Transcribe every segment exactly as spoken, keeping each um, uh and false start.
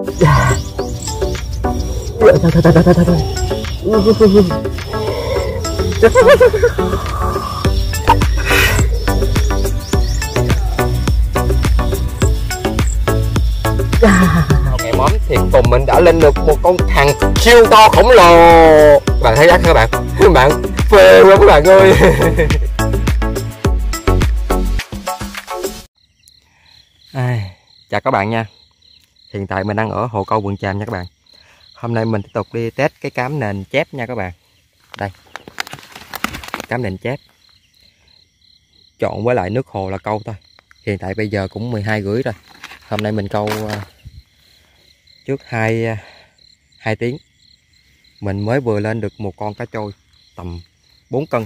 Thôi thôi thôi thôi thôi thôi. Ngày móm thì cùng mình đã lên được một con thằng siêu to khổng lồ. Bạn thấy chắc các bạn, các bạn phê quá các bạn ơi. À, chào các bạn nha. Hiện tại mình đang ở hồ câu Vườn Tràm nha các bạn. Hôm nay mình tiếp tục đi test cái cám nền chép nha các bạn. Đây, cám nền chép chọn với lại nước hồ là câu thôi. Hiện tại bây giờ cũng mười hai rưỡi rồi. Hôm nay mình câu trước hai hai tiếng. Mình mới vừa lên được một con cá trôi tầm bốn cân,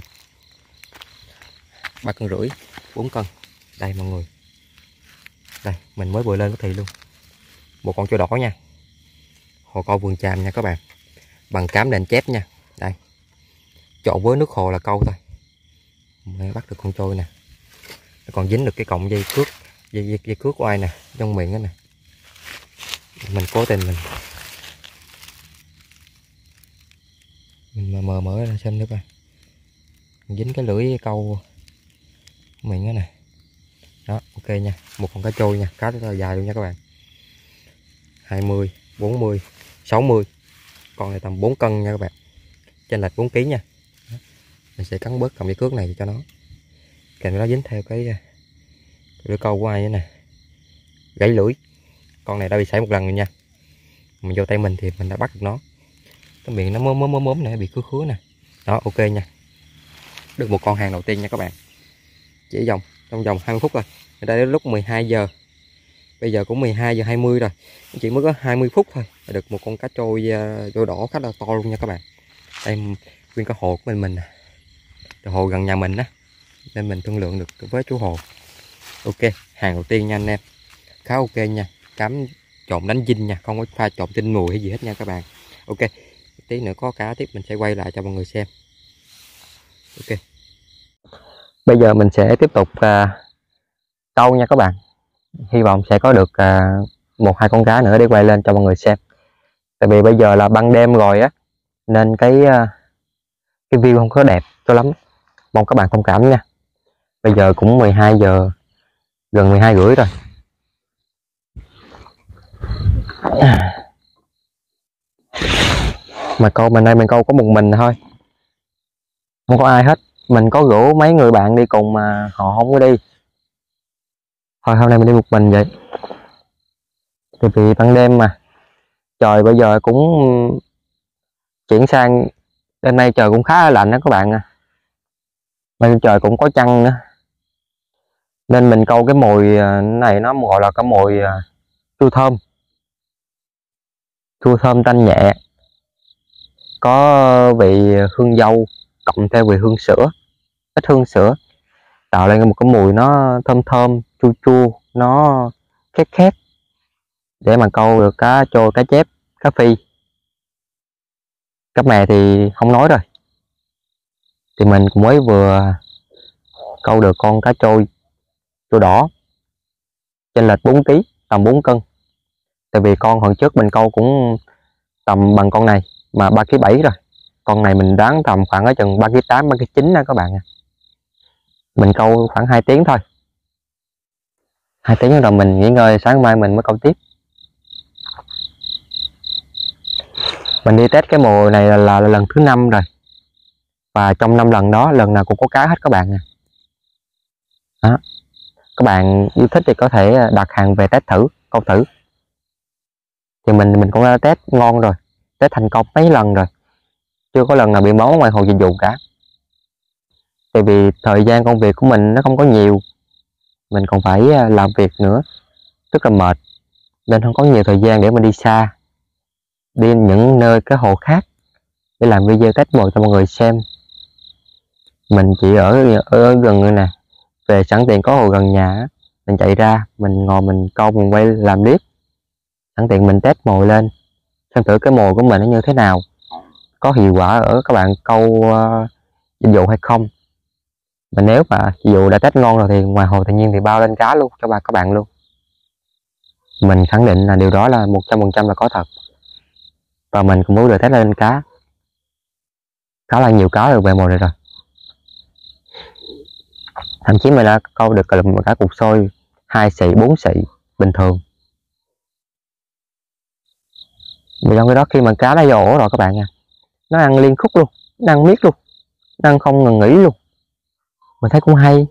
ba cân rưỡi, bốn cân. Đây mọi người, đây mình mới vừa lên cái thì luôn, một con trôi đỏ nha, hồ câu Vườn Tràm nha các bạn, bằng cám nền chép nha. Đây, trộn với nước hồ là câu thôi. Mới bắt được con trôi nè, còn dính được cái cọng dây cước, dây, dây, dây cước oai nè trong miệng đó nè. Mình cố tình mình mình mờ mở ra xem nữa coi, dính cái lưỡi câu miệng đó nè. Đó, ok nha, một con cá trôi nha, cá rất là dài luôn nha các bạn. Hai mươi, bốn mươi, sáu mươi, con này tầm bốn cân nha các bạn, chênh lệch bốn ký nha. Đó. Mình sẽ cắn bớt cầm cái cước này cho nó, kèm nó dính theo cái lưỡi câu của ai nữa nè, gãy lưỡi. Con này đã bị sảy một lần rồi nha, mình vô tay mình thì mình đã bắt được nó. Cái miệng nó mớm mớm mớm mớm này, bị khứa khứa nè. Đó, ok nha, được một con hàng đầu tiên nha các bạn. Chỉ vòng trong vòng hai mươi phút rồi. Người ta đến lúc mười hai giờ, bây giờ cũng mười hai giờ hai mươi rồi, chỉ mới có hai mươi phút thôi là được một con cá trôi trôi đỏ khá là to luôn nha các bạn. Đây nguyên cái hồ của mình mình hồ gần nhà mình á, nên mình thương lượng được với chú hồ. Ok, hàng đầu tiên nha anh em, khá ok nha, cám trộn đánh dinh nha, không có pha trộn tinh mùi hay gì hết nha các bạn. Ok, tí nữa có cá tiếp mình sẽ quay lại cho mọi người xem. Ok, bây giờ mình sẽ tiếp tục uh, câu nha các bạn. Hy vọng sẽ có được uh, một hai con cá nữa để quay lên cho mọi người xem. Tại vì bây giờ là ban đêm rồi á, nên cái uh, cái view không có đẹp cho lắm, mong các bạn thông cảm nha. Bây giờ cũng mười hai giờ, gần mười hai rưỡi rồi. Mà câu mình đây mình câu có một mình thôi, không có ai hết. Mình có rủ mấy người bạn đi cùng mà họ không có đi, thôi hôm nay mình đi một mình vậy. Tại vì ban đêm mà trời bây giờ cũng chuyển sang đêm nay trời cũng khá là lạnh đó các bạn à, bên trời cũng có trăng nữa, nên mình câu cái mồi này nó gọi là cái mồi chua thơm, chua thơm tanh nhẹ, có vị hương dâu cộng theo vị hương sữa, ít hương sữa, tạo lên một cái mùi nó thơm thơm chua chua, nó khét khét, để mà câu được cá trôi, cá chép, cá phi. Cá mè thì không nói rồi, thì mình cũng mới vừa câu được con cá trôi trôi đỏ chênh lệch bốn ký, tầm bốn cân. Tại vì con hồi trước mình câu cũng tầm bằng con này mà ba ký bảy rồi, con này mình đoán tầm khoảng ở chừng ba ký tám, ba ký chín đó các bạn ạ. Mình câu khoảng hai tiếng thôi, hai tiếng rồi mình nghỉ ngơi, sáng mai mình mới câu tiếp. Mình đi test cái mùa này là, là, là lần thứ năm rồi, và trong năm lần đó lần nào cũng có cá hết các bạn. Đó, các bạn yêu thích thì có thể đặt hàng về test thử, câu thử. Thì mình mình cũng đã test ngon rồi, test thành công mấy lần rồi, chưa có lần nào bị máu ngoài hồ dịch vụ cả. Tại vì thời gian công việc của mình nó không có nhiều, mình còn phải làm việc nữa, rất là mệt, nên không có nhiều thời gian để mình đi xa, đi những nơi cái hồ khác để làm video test mồi cho mọi người xem. Mình chỉ ở ở gần nữa nè, về sẵn tiện có hồ gần nhà, mình chạy ra mình ngồi mình câu mình quay làm clip, sẵn tiện mình test mồi lên xem thử cái mồi của mình nó như thế nào, có hiệu quả ở các bạn câu uh, dịch vụ hay không. Mà nếu mà dịch vụ đã test ngon rồi thì ngoài hồ tự nhiên thì bao lên cá luôn cho bà các bạn luôn. Mình khẳng định là điều đó là một trăm phần trăm là có thật. Và mình cũng muốn được test lên cá. Khá là nhiều cá được về mùa này rồi. Thậm chí mình đã câu được một cá cục sôi hai xị, bốn xị bình thường. Vì trong cái đó khi mà cá đã vô ổ rồi các bạn nha, nó ăn liên khúc luôn, nó ăn miết luôn, nó ăn không ngừng nghỉ luôn. Mình thấy cũng hay.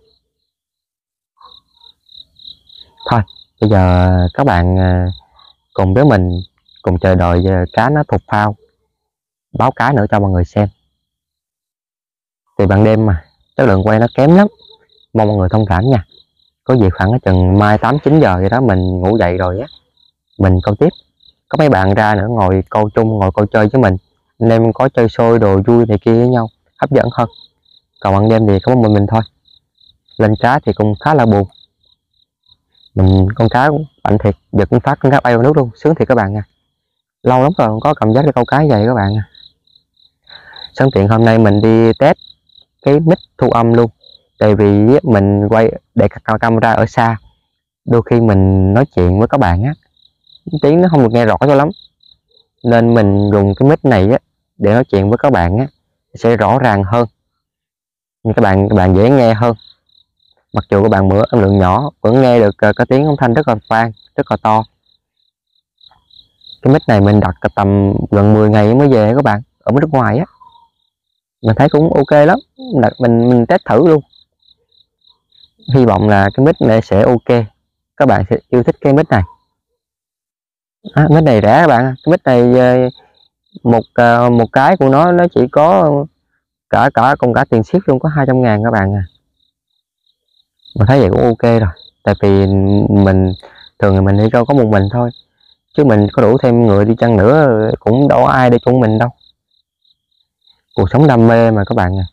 Thôi bây giờ các bạn cùng với mình cùng chờ đợi cá nó thụt phao, báo cá nữa cho mọi người xem. Thì ban đêm mà chất lượng quay nó kém lắm, mong mọi người thông cảm nha. Có gì khoảng chừng mai tám chín giờ vậy đó mình ngủ dậy rồi á, mình câu tiếp. Có mấy bạn ra nữa ngồi câu chung, ngồi câu chơi với mình, anh em có chơi xôi đồ vui này kia với nhau, hấp dẫn hơn. Còn ban đêm thì có một mình mình thôi. Lên cá thì cũng khá là buồn. Mình con cá cũng mạnh thiệt, giật cũng phát con cá bay vào nước luôn, sướng thiệt các bạn nha. Lâu lắm rồi không có cảm giác được câu cá vậy các bạn nha. Sẵn tiện hôm nay mình đi test cái mic thu âm luôn. Tại vì mình quay để camera ở xa, đôi khi mình nói chuyện với các bạn á, tiếng nó không được nghe rõ cho lắm, nên mình dùng cái mic này á để nói chuyện với các bạn á sẽ rõ ràng hơn, nhưng các bạn các bạn dễ nghe hơn. Mặc dù các bạn mở âm lượng nhỏ vẫn nghe được cái tiếng âm thanh rất là vang, rất là to. Cái mic này mình đặt tầm gần mười ngày mới về các bạn, ở nước ngoài á. Mình thấy cũng ok lắm, đặt mình mình test thử luôn. Hy vọng là cái mic này sẽ ok, các bạn sẽ yêu thích cái mic này. À, mic này rẻ các bạn, cái mic này một một cái của nó nó chỉ có cả cả cùng cả tiền ship luôn, có hai trăm ngàn các bạn à. Mình thấy vậy cũng ok rồi, tại vì mình thường mình đi câu có một mình thôi, chứ mình có đủ thêm người đi chăng nữa cũng đâu có ai đi chung mình đâu. Cuộc sống đam mê mà các bạn à.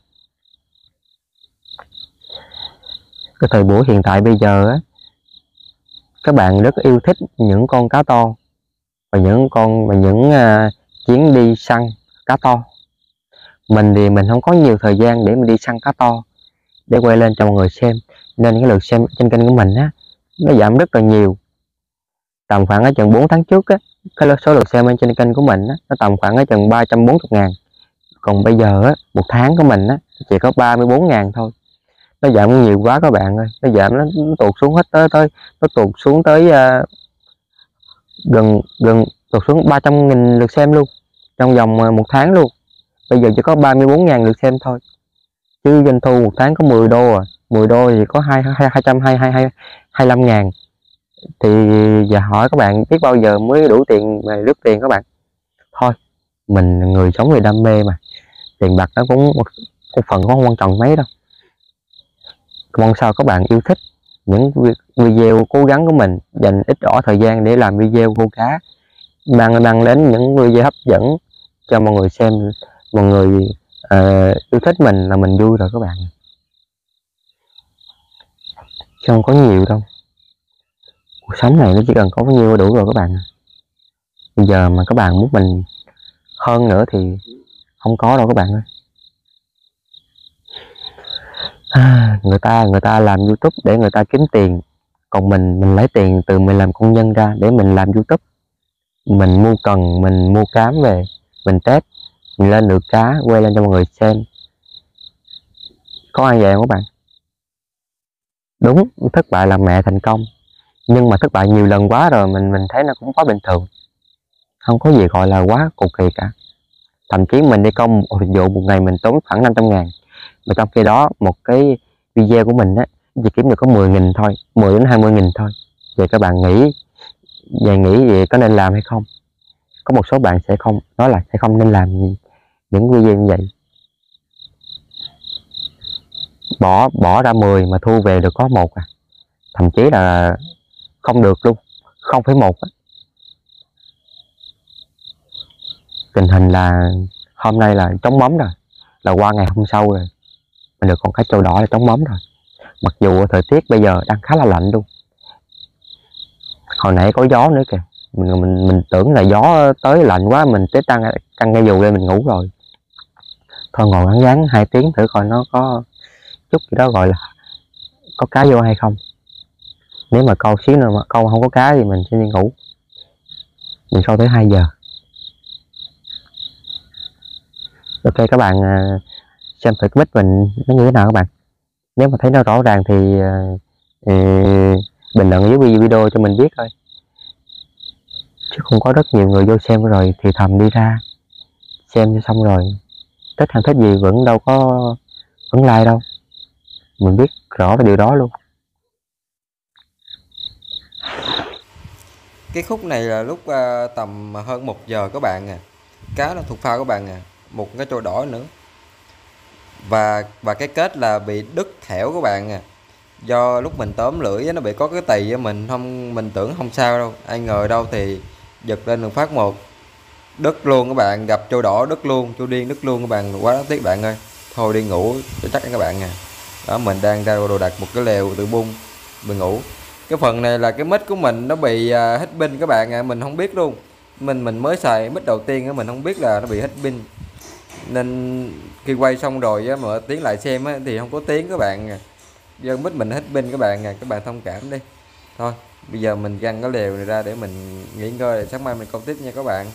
Cái thời buổi hiện tại bây giờ á, các bạn rất yêu thích những con cá to và những con và những uh, chuyến đi săn cá to. Mình thì mình không có nhiều thời gian để mình đi săn cá to để quay lên cho mọi người xem, nên cái lượt xem trên kênh của mình á nó giảm rất là nhiều. Tầm khoảng ở chừng bốn tháng trước á, cái số lượt xem trên kênh của mình á, nó tầm khoảng ở chừng ba trăm bốn mươi ngàn. Còn bây giờ á, một tháng của mình á chỉ có ba mươi bốn ngàn thôi. Nó giảm nhiều quá các bạn ơi, nó giảm nó, nó tụt xuống hết tới tới nó tụt xuống tới uh, gần gần tụt xuống ba trăm nghìn lượt xem luôn trong vòng uh, một tháng luôn. Bây giờ chỉ có ba mươi bốn ngàn lượt xem thôi, chứ doanh thu một tháng có mười đô à, mười đô thì có hai hai trăm hai hai hai lăm ngàn. Thì giờ hỏi các bạn biết bao giờ mới đủ tiền mà rước tiền các bạn. Thôi mình người sống người đam mê mà, tiền bạc nó cũng một, một phần không quan trọng mấy đâu. Mong sao các bạn yêu thích những video cố gắng của mình, dành ít ỏi thời gian để làm video câu cá, mang mang đến những video hấp dẫn cho mọi người xem. Mọi người uh, yêu thích mình là mình vui rồi các bạn, chứ không có nhiều đâu. Cuộc sống này nó chỉ cần có bao nhiêu đủ rồi các bạn. Bây giờ mà các bạn muốn mình hơn nữa thì không có đâu các bạn ơi. À, người ta người ta làm YouTube để người ta kiếm tiền, còn mình mình lấy tiền từ mình làm công nhân ra để mình làm YouTube. Mình mua cần, mình mua cám về, mình test, mình lên được cá quay lên cho mọi người xem. Có ai vậy không các bạn? Đúng, thất bại là mẹ thành công, nhưng mà thất bại nhiều lần quá rồi mình mình thấy nó cũng quá bình thường, không có gì gọi là quá cầu kỳ cả. Thậm chí mình đi công một vụ một ngày mình tốn khoảng năm trăm ngàn, mà trong khi đó một cái video của mình á chỉ kiếm được có mười nghìn thôi, mười đến hai mươi nghìn thôi. Vậy các bạn nghĩ về nghĩ vậy có nên làm hay không? Có một số bạn sẽ không nói là sẽ không nên làm những video như vậy. Bỏ bỏ ra mười mà thu về được có một à, thậm chí là không được luôn, không phẩy một. Tình hình là hôm nay là trống mắm rồi, là qua ngày hôm sau rồi mình được con cá trâu đỏ là trống mắm rồi. Mặc dù thời tiết bây giờ đang khá là lạnh luôn, hồi nãy có gió nữa kìa, mình mình mình tưởng là gió tới lạnh quá mình tới tăng tăng cái dù lên mình ngủ rồi. Thôi ngồi ngắn ngắn hai tiếng thử coi nó có chút gì đó gọi là có cá vô hay không. Nếu mà câu xíu nữa mà câu không có cá thì mình sẽ đi ngủ, mình câu tới hai giờ. Ok các bạn xem thử cái mic mình nó như thế nào các bạn. Nếu mà thấy nó rõ ràng thì, thì bình luận dưới video cho mình biết thôi, chứ không có rất nhiều người vô xem rồi thì thầm đi ra xem xong rồi thích hay thích gì vẫn đâu có vẫn like đâu, mình biết rõ về điều đó luôn. Cái khúc này là lúc uh, tầm hơn một giờ các bạn à, cá nó thuộc phao các bạn à, một cái trôi đỏ nữa, và và cái kết là bị đứt thẻo các bạn à, do lúc mình tóm lưỡi nó bị có cái tì, mình không mình tưởng không sao đâu, ai ngờ đâu thì giật lên một phát một đứt luôn các bạn, gặp trôi đỏ đứt luôn, trôi điên đứt luôn các bạn, quá đáng tiếc bạn ơi. Thôi đi ngủ cho chắc các bạn à. Đó, mình đang ra đồ đặt một cái lều tự bung mình ngủ. Cái phần này là cái mic của mình nó bị uh, hết pin các bạn à, mình không biết luôn, mình mình mới xài mic đầu tiên á, mình không biết là nó bị hết pin, nên khi quay xong rồi á, mở tiếng lại xem á, thì không có tiếng các bạn à, do mic mình hết pin các bạn à, các bạn thông cảm đi. Thôi bây giờ mình găng cái lều này ra để mình nghỉ ngơi, để sáng mai mình câu tiếp nha các bạn.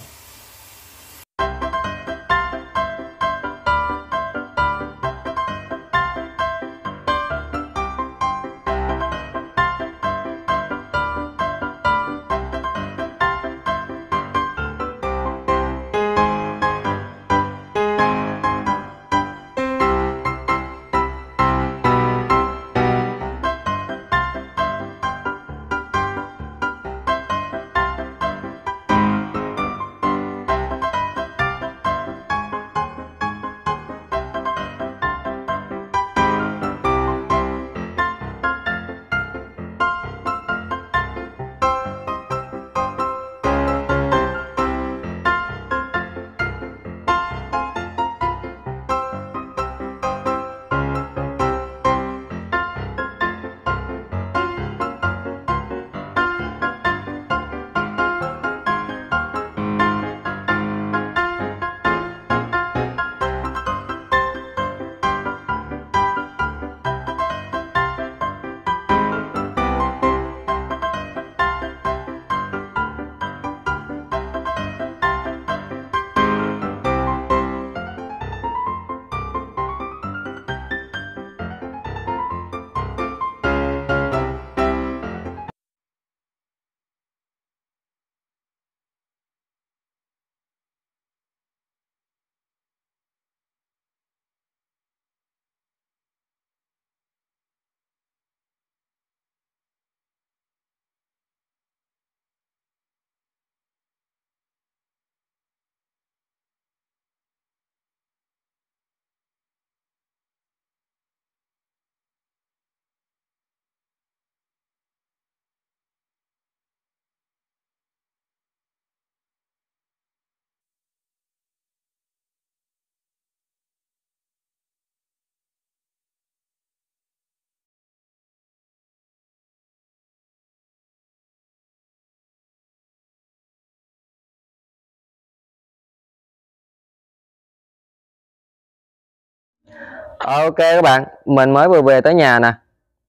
Ok các bạn, mình mới vừa về tới nhà nè.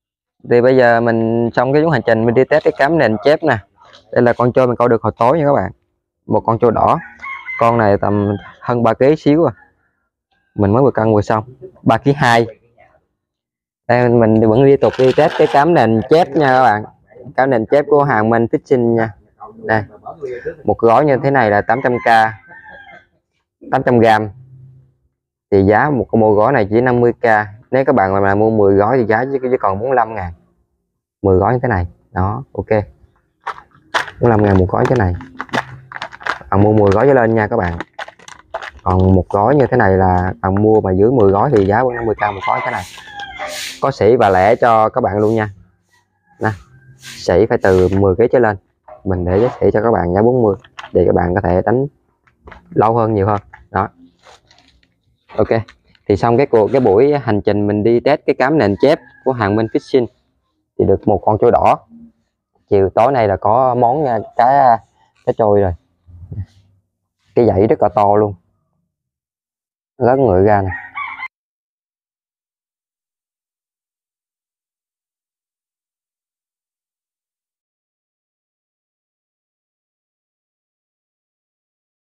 Thì bây giờ mình xong cái chuyến hành trình mình đi test cái cám nền chép nè. Đây là con trôi mình câu được hồi tối nha các bạn. Một con trôi đỏ. Con này tầm hơn ba ký xíu à. Mình mới vừa cân vừa xong, ba ký hai. Đây mình vẫn liên tục đi test cái cám nền chép nha các bạn. Cám nền chép của hàng Minh Fishing nha. Đây. Một gói như thế này là tám trăm k. tám trăm gram. Thì giá một một gói này chỉ năm mươi k. Nếu các bạn mà mua mười gói thì giá chỉ, chỉ còn bốn mươi lăm ngàn. mười gói như thế này. Đó, ok. bốn mươi lăm ngàn một gói thế này. Bạn mua mười gói trở lên nha các bạn. Còn một gói như thế này là bạn mua mà dưới mười gói thì giá năm mươi k một gói thế này. Có sỉ và lẻ cho các bạn luôn nha. Nè, sỉ phải từ mười ký trở lên. Mình để giá sỉ cho các bạn giá bốn mươi để các bạn có thể đánh lâu hơn, nhiều hơn. Đó. Ok. Thì xong cái cuộc cái buổi hành trình mình đi test cái cám nền chép của hàng Minh Fishing thì được một con trôi đỏ. Chiều tối nay là có món cá cá trôi rồi. Cái dãy rất là to luôn, lớn người ra nè.